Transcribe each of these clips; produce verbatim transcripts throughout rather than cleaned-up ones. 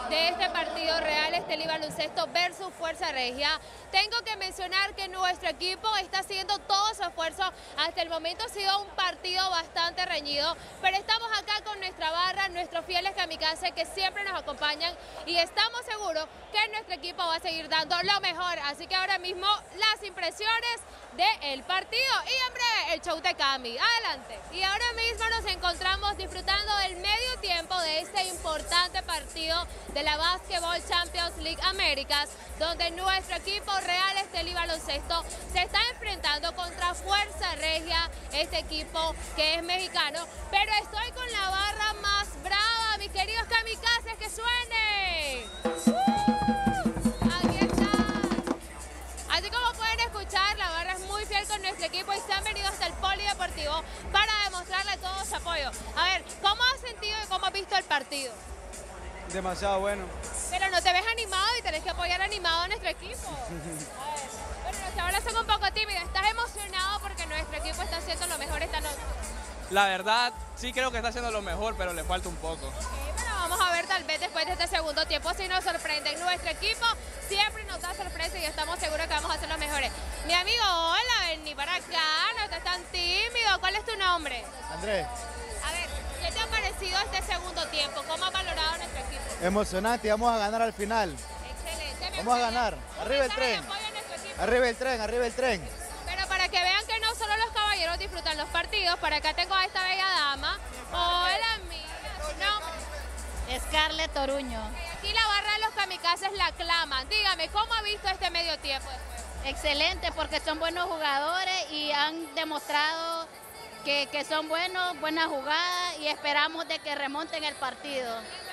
de este partido Real Estelí Baloncesto versus Fuerza Regia. Tengo que mencionar que nuestro equipo está haciendo todo su esfuerzo. Hasta el momento ha sido un partido bastante reñido, pero estamos acá con nuestra barra, nuestros fieles kamikazes que siempre nos acompañan y estamos seguros que nuestro equipo va a seguir dando lo mejor. Así que ahora mismo las impresiones del partido y en breve el show de Cami. Adelante. Y ahora mismo nos encontramos disfrutando del medio tiempo de este importante partido de la Basketball Champions League Américas, donde nuestro equipo Real Estelí Baloncesto se está enfrentando contra Fuerza Regia, este equipo que es mexicano. Pero estoy con la barra más brava, mis queridos kamikazes, que suene. ¡Uh! Aquí está. Así como pueden escuchar, la barra es muy fiel con nuestro equipo y se han venido hasta el polideportivo para demostrarle todo su apoyo. A ver, ¿cómo has sentido y cómo has visto el partido? Demasiado bueno. Pero no te ves animado y tenés que apoyar animado a nuestro equipo. A ver, bueno, los chavales son un poco tímidos. ¿Estás emocionado porque nuestro equipo está haciendo lo mejor esta noche? La verdad, sí creo que está haciendo lo mejor, pero le falta un poco. Okay, bueno, vamos a ver tal vez después de este segundo tiempo si nos sorprenden. Nuestro equipo siempre nos da sorpresa y estamos seguros que vamos a hacer los mejores. Mi amigo, hola, vení para acá, no estás tan tímido. ¿Cuál es tu nombre? Andrés. A ver, ¿qué te ha parecido este segundo tiempo? ¿Cómo ha valorado nuestro equipo? Emocionante, vamos a ganar al final. Excelente. Vamos a ganar. Arriba el tren. Arriba el tren, arriba el tren. Pero para que vean que no solo los caballeros disfrutan los partidos, para acá tengo a esta bella dama. Hola, amiga. ¿Su nombre? Scarlett Toruño. Aquí la barra de los kamikazes la aclaman. Dígame, ¿cómo ha visto este medio tiempo de juego? Excelente, porque son buenos jugadores y han demostrado que, que son buenos, buenas jugadas y esperamos de que remonten el partido.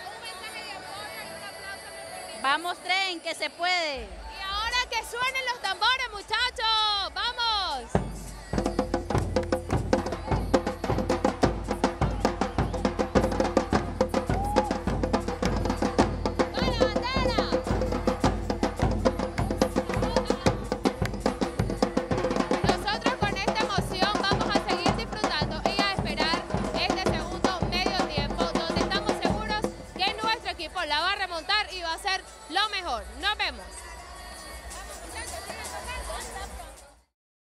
Vamos, tren, que se puede. Y ahora que suenen los tambores, muchachos. ¡Vamos! La va a remontar y va a ser lo mejor. No